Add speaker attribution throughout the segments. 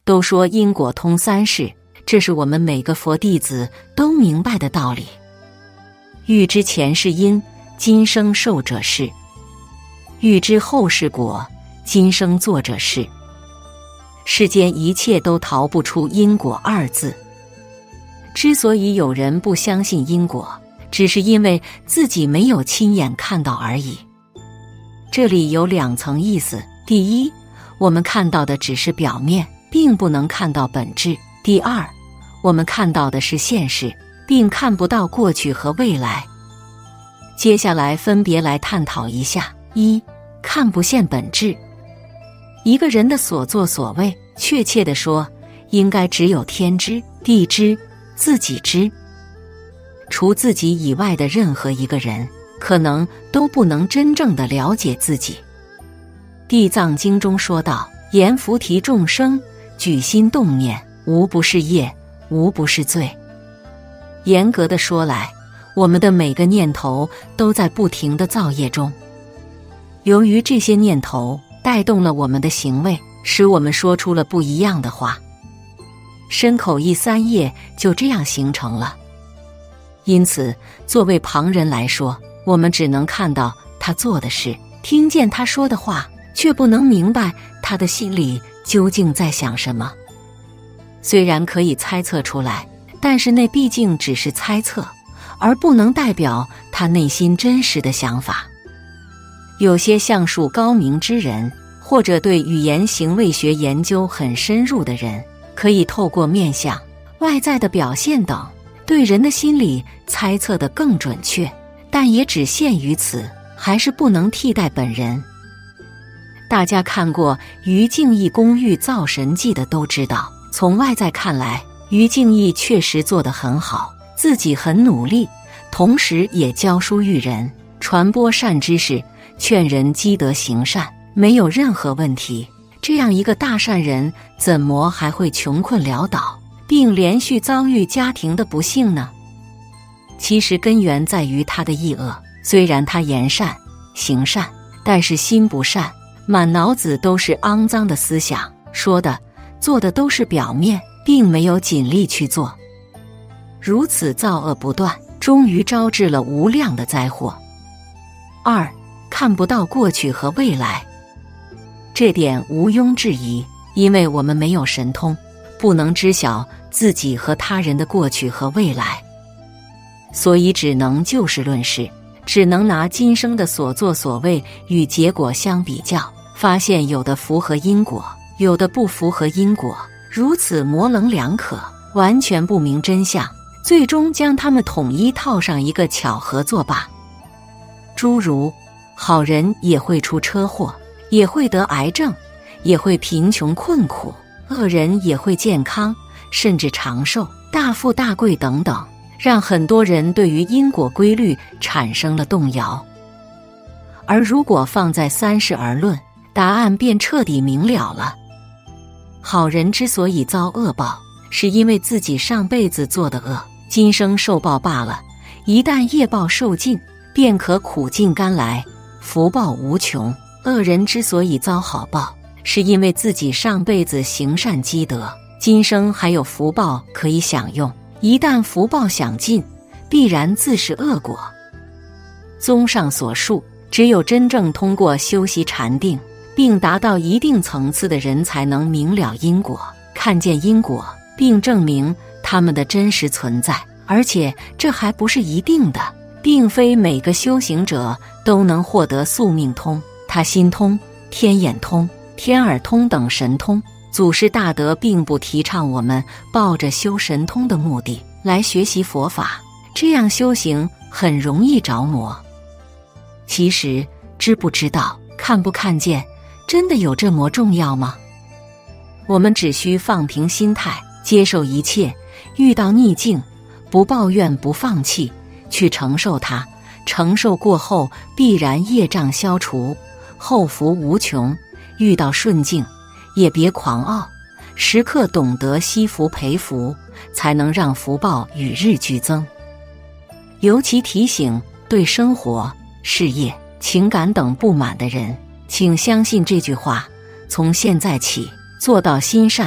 Speaker 1: 都说因果通三世，这是我们每个佛弟子都明白的道理。欲知前世因，今生受者是；欲知后世果，今生做者是。世间一切都逃不出因果二字。之所以有人不相信因果，只是因为自己没有亲眼看到而已。这里有两层意思：第一，我们看到的只是表面，并不能看到本质；第二，我们看到的是现实，并看不到过去和未来。接下来分别来探讨一下：一、看不见本质。一个人的所作所为，确切地说，应该只有天知、地知、自己知。除自己以外的任何一个人，可能都不能真正的了解自己。地藏经中说道：言菩提众生，举心动念，无不是业，无不是罪。严格的说来，我们的每个念头都在不停的造业中。由于这些念头带动了我们的行为，使我们说出了不一样的话，身口意三业就这样形成了。因此，作为旁人来说，我们只能看到他做的事，听见他说的话，却不能明白他的心里究竟在想什么。虽然可以猜测出来，但是那毕竟只是猜测，而不能代表他内心真实的想法。有些相术高明之人，或者对语言行为学研究很深入的人，可以透过面相、外在的表现等，对人的心理猜测得更准确，但也只限于此，还是不能替代本人。大家看过于敬义公寓造神记的都知道，从外在看来，于敬义确实做得很好，自己很努力，同时也教书育人，传播善知识，劝人积德行善，没有任何问题。这样一个大善人，怎么还会穷困潦倒，并连续遭遇家庭的不幸呢？其实根源在于他的意恶，虽然他言善行善，但是心不善，满脑子都是肮脏的思想，说的做的都是表面，并没有尽力去做。如此造恶不断，终于招致了无量的灾祸。二、看不到过去和未来。这点毋庸置疑，因为我们没有神通，不能知晓自己和他人的过去和未来，所以只能就事论事，只能拿今生的所作所为与结果相比较，发现有的符合因果，有的不符合因果，如此模棱两可，完全不明真相，最终将它们统一套上一个巧合作罢。诸如好人也会出车祸，也会得癌症，也会贫穷困苦，恶人也会健康，甚至长寿、大富大贵等等，让很多人对于因果规律产生了动摇。而如果放在三世而论，答案便彻底明了了。好人之所以遭恶报，是因为自己上辈子做的恶，今生受报罢了。一旦业报受尽，便可苦尽甘来，福报无穷。恶人之所以遭好报，是因为自己上辈子行善积德，今生还有福报可以享用，一旦福报享尽，必然自是恶果。综上所述，只有真正通过修习禅定，并达到一定层次的人，才能明了因果，看见因果，并证明它们的真实存在。而且这还不是一定的，并非每个修行者都能获得宿命通、他心通、天眼通、天耳通等神通。祖师大德并不提倡我们抱着修神通的目的来学习佛法，这样修行很容易着魔。其实知不知道、看不看见，真的有这么重要吗？我们只需放平心态，接受一切，遇到逆境不抱怨不放弃，去承受它，承受过后必然业障消除，后福无穷。遇到顺境也别狂傲，时刻懂得惜福培福，才能让福报与日俱增。尤其提醒对生活、事业、情感等不满的人，请相信这句话，从现在起做到心善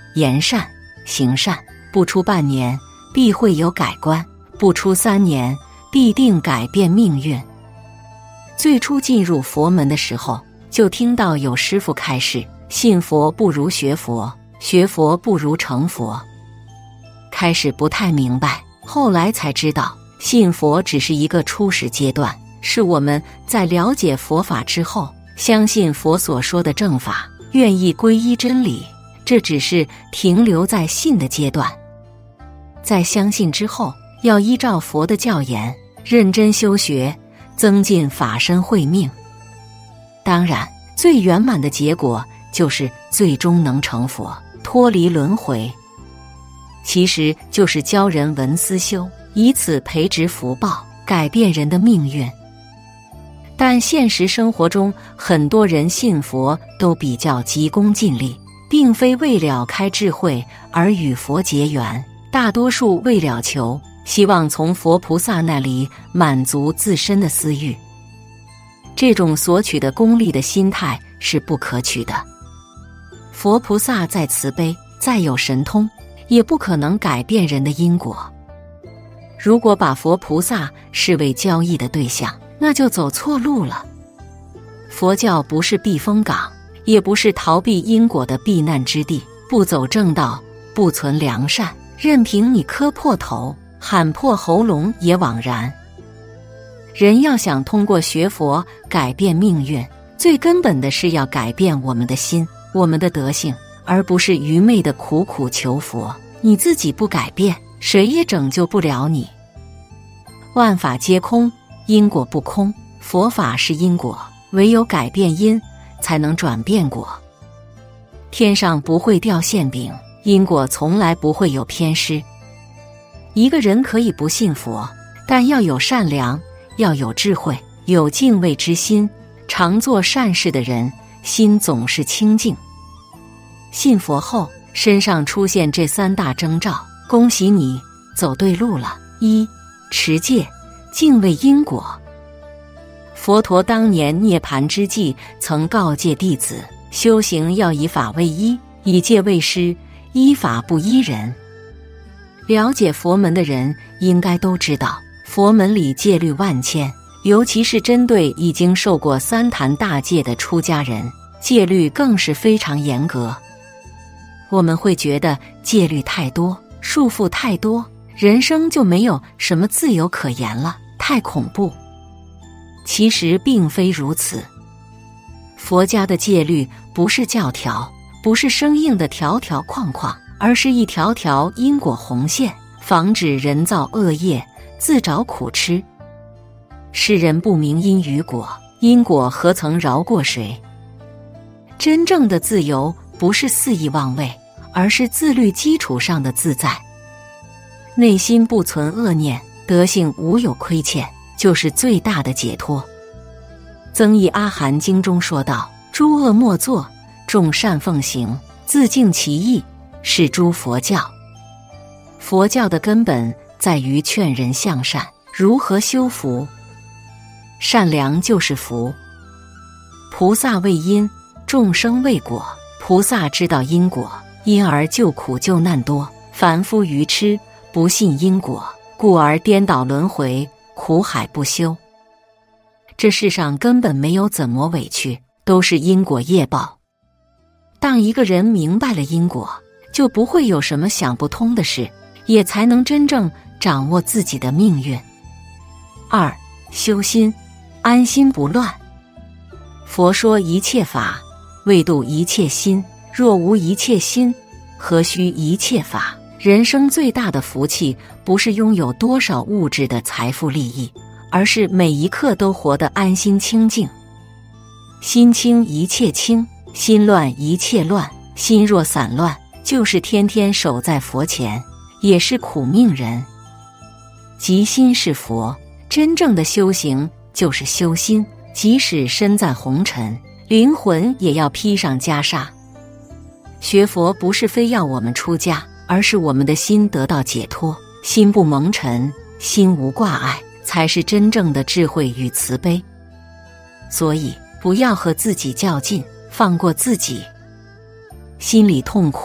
Speaker 1: 言善行善，不出半年必会有改观，不出3年必定改变命运。最初进入佛门的时候，就听到有师父开示，信佛不如学佛，学佛不如成佛。开始不太明白，后来才知道，信佛只是一个初始阶段，是我们在了解佛法之后，相信佛所说的正法，愿意皈依真理，这只是停留在信的阶段。在相信之后，要依照佛的教言，认真修学，增进法身慧命。当然，最圆满的结果就是最终能成佛，脱离轮回。其实就是教人闻思修，以此培植福报，改变人的命运。但现实生活中，很多人信佛都比较急功近利，并非为了开智慧而与佛结缘，大多数为了求，希望从佛菩萨那里满足自身的私欲。这种索取的功利的心态是不可取的。佛菩萨再慈悲，再有神通，也不可能改变人的因果。如果把佛菩萨视为交易的对象，那就走错路了。佛教不是避风港，也不是逃避因果的避难之地，不走正道，不存良善，任凭你磕破头，喊破喉咙也枉然。人要想通过学佛改变命运，最根本的是要改变我们的心，我们的德性，而不是愚昧的苦苦求佛。你自己不改变，谁也拯救不了你。万法皆空，因果不空，佛法是因果，唯有改变因，才能转变果。天上不会掉馅饼，因果从来不会有偏失。一个人可以不信佛，但要有善良，要有智慧，有敬畏之心，常做善事的人，心总是清净。信佛后，身上出现这3大征兆，恭喜你，走对路了。1. 持戒，敬畏因果。佛陀当年涅槃之际，曾告诫弟子，修行要以法为依，以戒为师，依法不依人。了解佛门的人应该都知道，佛门里戒律万千，尤其是针对已经受过3坛大戒的出家人，戒律更是非常严格。我们会觉得戒律太多，束缚太多，人生就没有什么自由可言了，太恐怖。其实并非如此。佛家的戒律不是教条，不是生硬的条条框框，而是一条条因果红线，防止人造恶业，自找苦吃。世人不明因与果，因果何曾饶过谁？真正的自由不是肆意妄为，而是自律基础上的自在。内心不存恶念，德性无有亏欠，就是最大的解脱。增益阿含经中说道，诸恶莫作，众善奉行，自净其意，是诸佛教。佛教的根本在于劝人向善，如何修福？善良就是福。菩萨为因，众生为果。菩萨知道因果，因而救苦救难多。凡夫愚痴，不信因果，故而颠倒轮回，苦海不休。这世上根本没有怎么委屈，都是因果业报。当一个人明白了因果，就不会有什么想不通的事，也才能真正掌握自己的命运。2. 修心，安心不乱。佛说一切法，为度一切心，若无一切心，何须一切法？人生最大的福气，不是拥有多少物质的财富利益，而是每一刻都活得安心清净。心清一切清，心乱一切乱。心若散乱，就是天天守在佛前，也是苦命人。即心是佛，真正的修行就是修心，即使身在红尘，灵魂也要披上袈裟。学佛不是非要我们出家，而是我们的心得到解脱，心不蒙尘，心无挂碍，才是真正的智慧与慈悲。所以不要和自己较劲，放过自己。心里痛苦，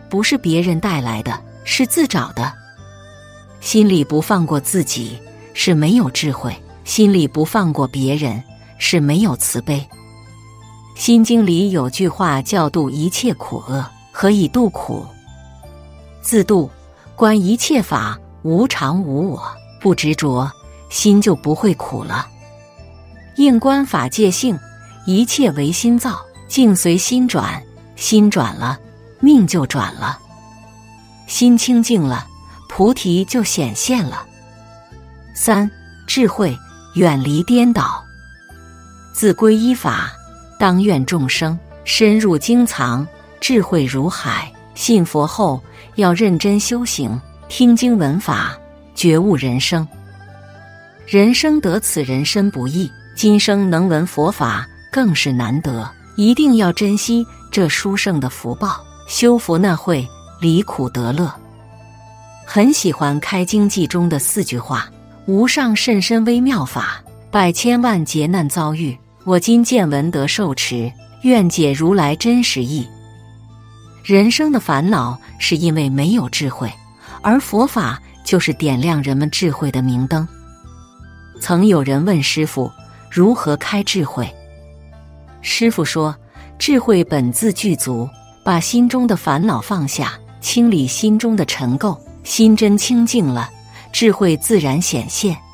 Speaker 1: 不是别人带来的，是自找的。心里不放过自己，是没有智慧；心里不放过别人，是没有慈悲。心经里有句话叫度一切苦厄，何以度苦？自度，观一切法无常无我，不执着，心就不会苦了。应观法界性，一切唯心造，境随心转，心转了，命就转了。心清净了，菩提就显现了。三、智慧，远离颠倒。自皈依法，当愿众生深入经藏，智慧如海。信佛后要认真修行，听经闻法，觉悟人生。人生得此人身不易，今生能闻佛法更是难得，一定要珍惜这殊胜的福报，修福那会离苦得乐。很喜欢《开经记》中的4句话：无上甚深微妙法，百千万劫难遭遇，我今见闻得受持，愿解如来真实义。人生的烦恼是因为没有智慧，而佛法就是点亮人们智慧的明灯。曾有人问师父如何开智慧，师父说，智慧本自具足，把心中的烦恼放下，清理心中的尘垢，心真清净了，智慧自然显现。